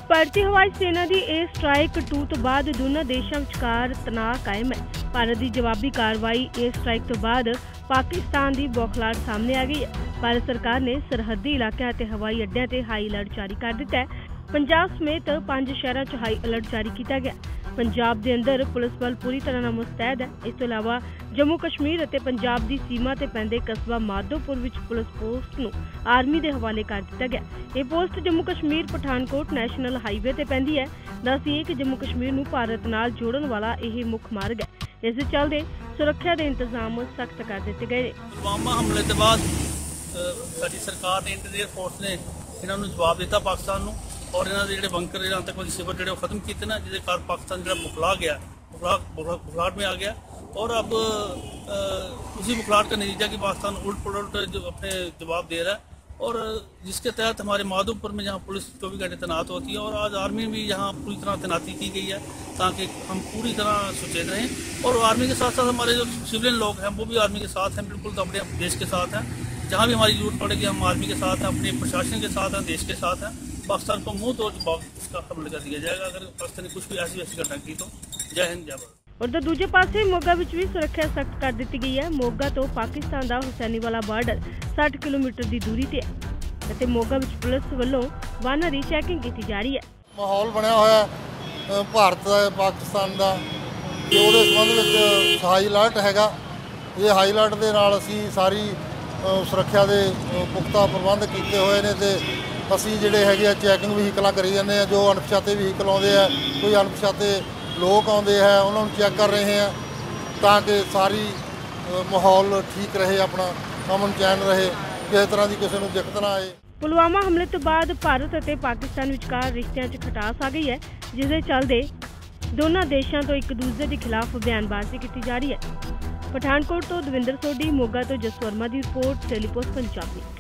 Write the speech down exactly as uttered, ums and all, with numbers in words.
ਭਾਰਤੀ ਹਵਾਈ ਸੈਨਾ ਦੀ air strike to ਤੋਂ ਬਾਅਦ ਦੋਨਾਂ ਦੇਸ਼ਾਂ ਵਿਚਕਾਰ ਤਣਾਅ ਕਾਇਮ ਹੈ। ਭਾਰਤ ਦੀ ਜਵਾਬੀ ਕਾਰਵਾਈ 에ਅਰ ਸਟ੍ਰਾਈਕ ਤੋਂ ਬਾਅਦ ਪਾਕਿਸਤਾਨ ਦੀ ਬੌਖਲਾਹਟ ਸਾਹਮਣੇ ਆ ਗਈ ਹੈ। ਭਾਰਤ ਸਰਕਾਰ ਨੇ ਸਰਹੱਦੀ ਇਲਾਕਿਆਂ ਅਤੇ ਹਵਾਈ ਅੱਡਿਆਂ ਤੇ ਹਾਈ ਅਲਰਟ ਜਾਰੀ ਕਰ ਦਿੱਤਾ ਹੈ। ਪੰਜਾਬ ਸਮੇਤ ਪੰਜ ਸ਼ਹਿਰਾਂ 'ਚ ਹਾਈ ਅਲਰਟ ਜਾਰੀ ਕੀਤਾ ਗਿਆ। ਪੰਜਾਬ ਦੇ ਅੰਦਰ ਪੁਲਿਸ ਬਲ ਪੂਰੀ ਤਰ੍ਹਾਂ ਨਾਲ ਮੁਸਤੈਦ ਹੈ। ਇਸ ਤੋਂ ਇਲਾਵਾ ਜੰਮੂ ਕਸ਼ਮੀਰ ਅਤੇ ਪੰਜਾਬ ਦੀ ਸੀਮਾ ਤੇ ਪੈਂਦੇ ਕਸਬਾ ਮਾਧੋਪੁਰ ਵਿੱਚ ਪੁਲਿਸ ਪੋਸਟ ਨੂੰ ਆਰਮੀ ਦੇ ਹਵਾਲੇ ਕਰ ਦਿੱਤਾ ਗਿਆ। ਇਹ post Jammu Kashmir Pathankot national highway ਤੇ ਪੈਂਦੀ ਹੈ। ਦੱਸੀਏ ਕਿ ਜੰਮੂ ਕਸ਼ਮੀਰ ਨੂੰ ਭਾਰਤ ਨਾਲ ਜੋੜਨ ਵਾਲਾ ਇਹ ਮੁੱਖ ਮਾਰਗ ਹੈ। ਇਸ ਦੇ ਚੱਲਦੇ ਸੁਰੱਖਿਆ ਦੇ ਇੰਤਜ਼ਾਮ ਸਖਤ ਕਰ ਦਿੱਤੇ ਗਏ। ਪੁਲਵਾਮਾ ਹਮਲੇ ਤੋਂ ਬਾਅਦ ਸਾਡੀ ਸਰਕਾਰ ਨੇ ਇੰਡੀਅਨ ਫੋਰਸ ਨੇ ਇਹਨਾਂ ਨੂੰ ਜਵਾਬ ਦਿੱਤਾ ਪਾਕਿਸਤਾਨ ਨੂੰ, और इन्होंने जो बंकर जो आतंकवादी शिविर जो खत्म किए ना, जिसके कारण पाकिस्तान जो बुखला गया, बुखलाहट में आ गया। और अब उसी बुखलाहट का नतीजा कि पाकिस्तान उल्ट पुलट जो अपने जवाब दे रहा है, और जिसके तहत हमारे माधोपुर में जहाँ पुलिस चौबीस घंटे तैनात होती है और आज आर्मी भी यहाँ पूरी तरह तैनाती की गई है ताकि हम पूरी तरह सचेत रहें। और आर्मी के साथ साथ हमारे जो सिविलियन लोग हैं वो भी आर्मी के साथ हैं, बिल्कुल तो अपने देश के साथ हैं। जहाँ भी हमारी जरूरत पड़ेगी हम आर्मी के साथ हैं, अपने प्रशासन के साथ हैं, देश के साथ हैं। पाकिस्तान को मुंह तोड़ जवाब इसका हमले कर दिया जाएगा अगर पाकिस्तान ने कुछ भी ऐसी वैसी घटना की तो। जय हिंद जय भारत। और तो दूजे पासे मोगा विच भी सुरक्षा सख्त कर दी गई है। मोगा तो पाकिस्तान का हुसैनीवाला बार्डर साठ किलोमीटर की दूरी ते है ते मोगा विच पुलिस वालों वाहनों की चैकिंग की जा रही है। माहौल बनया होया भारत दा पाकिस्तान दा ते ओहदे संबंध विच हाई अलर्ट हैगा। ये हाई अलर्ट दे नाल असीं सारी सुरक्षा दे पुख्ता प्रबंध कीते होए ने ते ਅਸੀਂ ਜਿਹੜੇ ਹੈਗੇ ਆ ਚੈਕਿੰਗ ਵਹੀਕਲਾਂ ਕਰੀ ਜਾਂਦੇ ਆ। ਜੋ ਅਣਪਛਾਤੇ ਵਹੀਕਲ ਆਉਂਦੇ ਆ, ਕੋਈ ਅਣਪਛਾਤੇ ਲੋਕ ਆਉਂਦੇ ਆ, ਉਹਨਾਂ ਨੂੰ ਚੈੱਕ ਕਰ ਰਹੇ ਆ ਤਾਂ ਕਿ ਸਾਰੀ ਮਾਹੌਲ ਠੀਕ ਰਹੇ, ਆਪਣਾ ਅਮਨ ਚੈਨ ਰਹੇ, ਕਿਸੇ ਤਰ੍ਹਾਂ ਦੀ ਕਿਸੇ ਨੂੰ ਦਿੱਕਤ ਨਾ ਆਏ। ਪੁਲਵਾਮਾ ਹਮਲੇ ਤੋਂ ਬਾਅਦ ਭਾਰਤ ਅਤੇ ਪਾਕਿਸਤਾਨ ਵਿਚਕਾਰ ਰਿਸ਼ਤਿਆਂ 'ਚ ਖਟਾਸ ਆ ਗਈ ਹੈ, ਜਿਸ ਦੇ ਚੱਲਦੇ ਦੋਨਾਂ ਦੇਸ਼ਾਂ ਤੋਂ ਇੱਕ ਦੂਜੇ ਦੇ ਖਿਲਾਫ ਬਿਆਨਬਾਜ਼ੀ ਕੀਤੀ ਜਾ ਰਹੀ ਹੈ। ਪਠਾਨਕੋਟ ਤੋਂ ਦਵਿੰਦਰ ਸੋਢੀ, ਮੋਗਾ ਤੋਂ ਜਸ ਵਰਮਾ ਦੀ ਰਿਪੋਰਟ, ਟੈਲੀਪੋਸਟ ਪੰਜਾਬੀ।